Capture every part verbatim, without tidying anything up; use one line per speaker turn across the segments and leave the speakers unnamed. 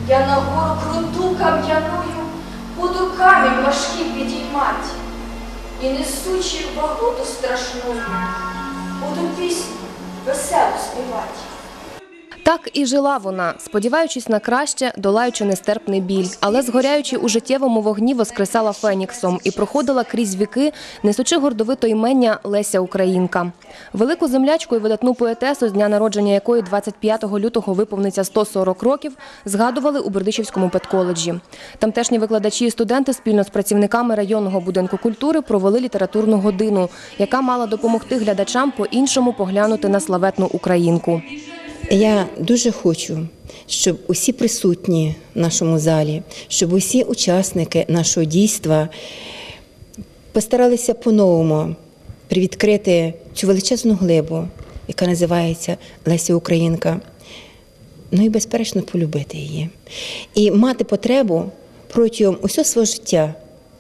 Я на гору круту кам'яною буду камінь важкий підіймати. І несучи ваготу страшною, буду пісню веселу співати.
Так і жила вона, сподіваючись на краще, долаючи нестерпний біль, але згоряючи у життєвому вогні, воскресала феніксом і проходила крізь віки, несучи гордовито імення Леся Українка. Велику землячку і видатну поетесу, з дня народження якої двадцять п'ятого лютого виповниться сто сорок років, згадували у Бердичівському педколеджі. Тамтешні викладачі і студенти спільно з працівниками районного будинку культури провели літературну годину, яка мала допомогти глядачам по-іншому поглянути на славетну українку.
Я дуже хочу, щоб усі присутні в нашому залі, щоб усі учасники нашого дійства постаралися по-новому привідкрити цю величезну глибу, яка називається Леся Українка, ну і, безперечно, полюбити її. І мати потребу протягом усього свого життя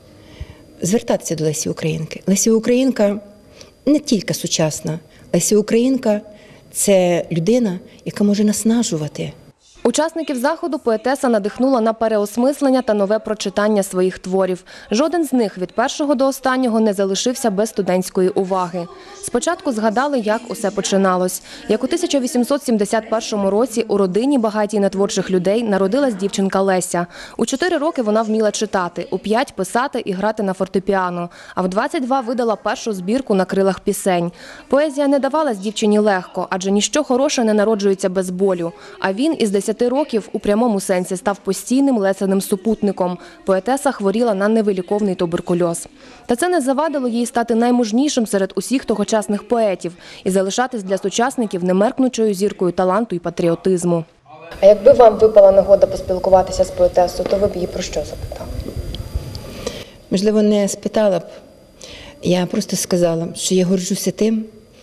звертатися до Лесі Українки. Леся Українка не тільки сучасна, Леся Українка – це людина, яка може наснажувати.
Учасників заходу поетеса надихнула на переосмислення та нове прочитання своїх творів. Жоден з них від першого до останнього не залишився без студентської уваги. Спочатку згадали, як усе починалось. Як у тисяча вісімсот сімдесят першому році у родині багатій на творчих людей народилась дівчинка Леся. У чотири роки вона вміла читати, у п'ять – писати і грати на фортепіано, а в двадцять два видала першу збірку «На крилах пісень». Поезія не давалась дівчині легко, адже ніщо хороше не народжується без болю. А він із десяти років у прямому сенсі став постійним Лесиним супутником. Поетеса хворіла на невиліковний туберкульоз. Та це не завадило їй стати наймужнішим серед усіх тогочасних поетів і залишатись для сучасників немеркнучою зіркою таланту і патріотизму.
А якби вам випала нагода поспілкуватися з поетесою, то ви б її про що запитали?
Можливо, не спитала б. Я просто сказала, що я горджуся тим,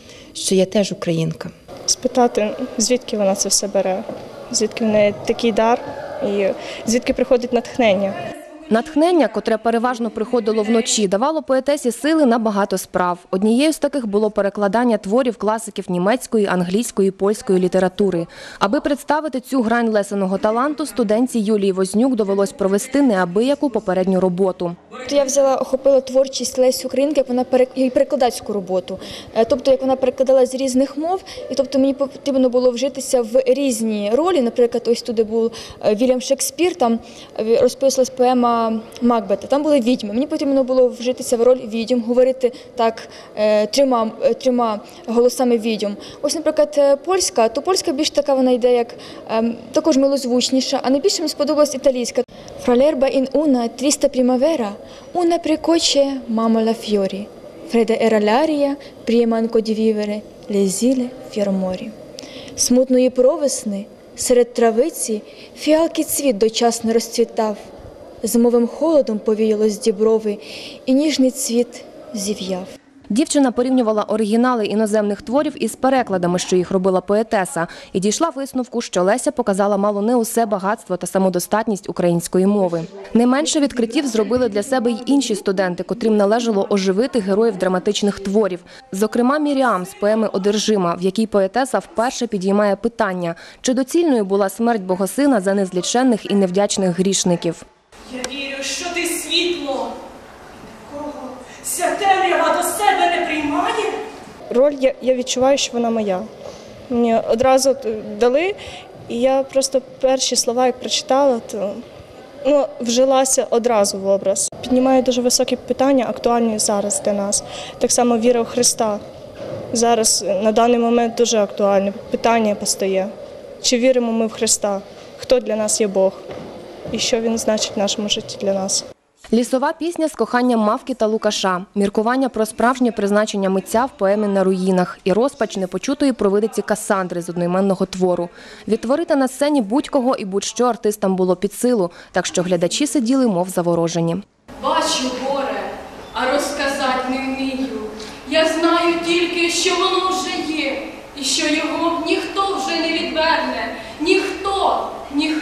що я теж українка.
Спитати, звідки вона це все бере, звідки в неї такий дар і звідки приходить натхнення.
Натхнення, котре переважно приходило вночі, давало поетесі сили на багато справ. Однією з таких було перекладання творів класиків німецької, англійської, польської літератури. Аби представити цю грань Лесиного таланту, студентці Юлії Вознюк довелось провести неабияку попередню роботу.
Я взяла, охопила творчість Лесі Українки, як вона і перекладацьку роботу. Тобто, як вона перекладала з різних мов, і тобто мені потрібно було вжитися в різні ролі. Наприклад, ось туди був Вільям Шекспір, там розписувалась поема Макбета, там були відьми. Мені потрібно було вжитися в роль відьом, говорити так трьома, трьома голосами відьом. Ось, наприклад, польська, то польська більш така вона йде, як також милозвучніша, а найбільше мені сподобалась італійська. Фралерба ін уна тріста примавера, una precoce mamma la fiori, fredda era l'aria, prima ancora di vivere l'esile fiormori. Смутної провесни серед травиці фіалки цвіт дочасно розцвітав, зимовим холодом повіяло з діброви, і ніжний цвіт зів'яв.
Дівчина порівнювала оригінали іноземних творів із перекладами, що їх робила поетеса, і дійшла висновку, що Леся показала мало не усе багатство та самодостатність української мови. Не менше відкриттів зробили для себе й інші студенти, котрим належало оживити героїв драматичних творів. Зокрема, Міріам з поеми «Одержима», в якій поетеса вперше підіймає питання, чи доцільною була смерть Богосина за незліченних і невдячних грішників.
Я вірю, що ти світло, кого ця темрява до себе не приймає.
Роль, я, я відчуваю, що вона моя. Мені одразу дали, і я просто перші слова, як прочитала, то ну, вжилася одразу в образ. Піднімаю дуже високі питання, актуальні зараз для нас. Так само віра в Христа. Зараз, на даний момент, дуже актуальне питання постає. Чи віримо ми в Христа? Хто для нас є Бог? І що він значить в нашому житті для нас.
Лісова пісня з коханням Мавки та Лукаша, міркування про справжнє призначення митця в поемі «На руїнах» і розпач непочутої провидиці Кассандри з одноіменного твору. Відтворити на сцені будь-кого і будь-що артистам було під силу, так що глядачі сиділи мов заворожені.
Бачу горе, а розказати не вмію. Я знаю тільки, що воно вже є, і що його ніхто вже не відверне. Ніхто, ніхто.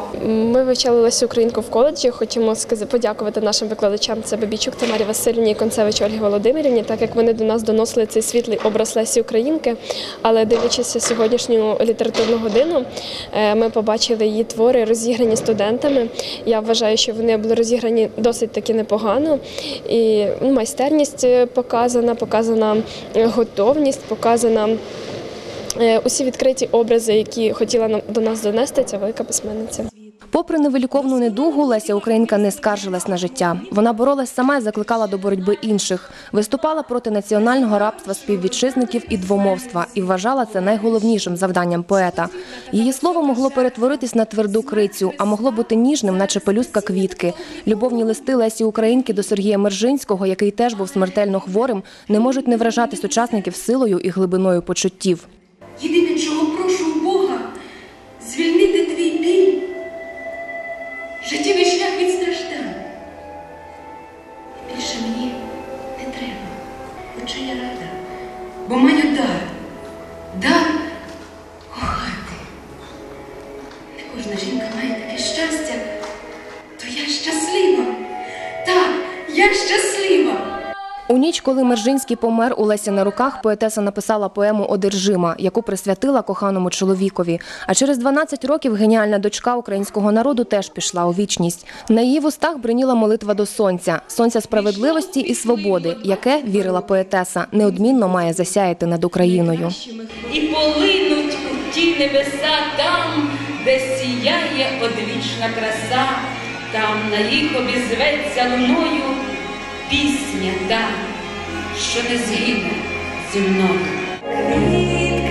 Ми вивчали Лесю Українку в коледжі. Хочемо сказати, подякувати нашим викладачам. Це Бабійчук Тамарі Васильівні і Концевич Ольгі Володимирівні, так як вони до нас доносили цей світлий образ Лесі Українки. Але дивлячись сьогоднішню літературну годину, ми побачили її твори, розіграні студентами. Я вважаю, що вони були розіграні досить таки непогано. І майстерність показана, показана готовність, показана усі відкриті образи, які хотіла до нас донести ця велика письменниця.
Попри невиліковну недугу, Леся Українка не скаржилась на життя. Вона боролась сама і закликала до боротьби інших. Виступала проти національного рабства співвітчизників і двомовства і вважала це найголовнішим завданням поета. Її слово могло перетворитись на тверду крицю, а могло бути ніжним, наче пелюстка квітки. Любовні листи Лесі Українки до Сергія Мержинського, який теж був смертельно хворим, не можуть не вражати сучасників силою і глибиною почуттів.
Єдине, чого прошу у Бога, звільнити твій біль, життєвий шлях від страждань. Більше мені не треба, хоча я рада, бо маю дар, дар кохати. Не кожна жінка має таке щастя, то я щаслива, так, я щаслива.
У ніч, коли Мержинський помер, у Лесі на руках поетеса написала поему «Одержима», яку присвятила коханому чоловікові. А через дванадцять років геніальна дочка українського народу теж пішла у вічність. На її вустах бриніла молитва до сонця, сонця справедливості і свободи, яке, вірила поетеса, неодмінно має засяяти над Україною.
І полинуть у ті небеса там, де сіяє одвічна краса, там на їх обізветься луною пісня та, що не згине зі мною.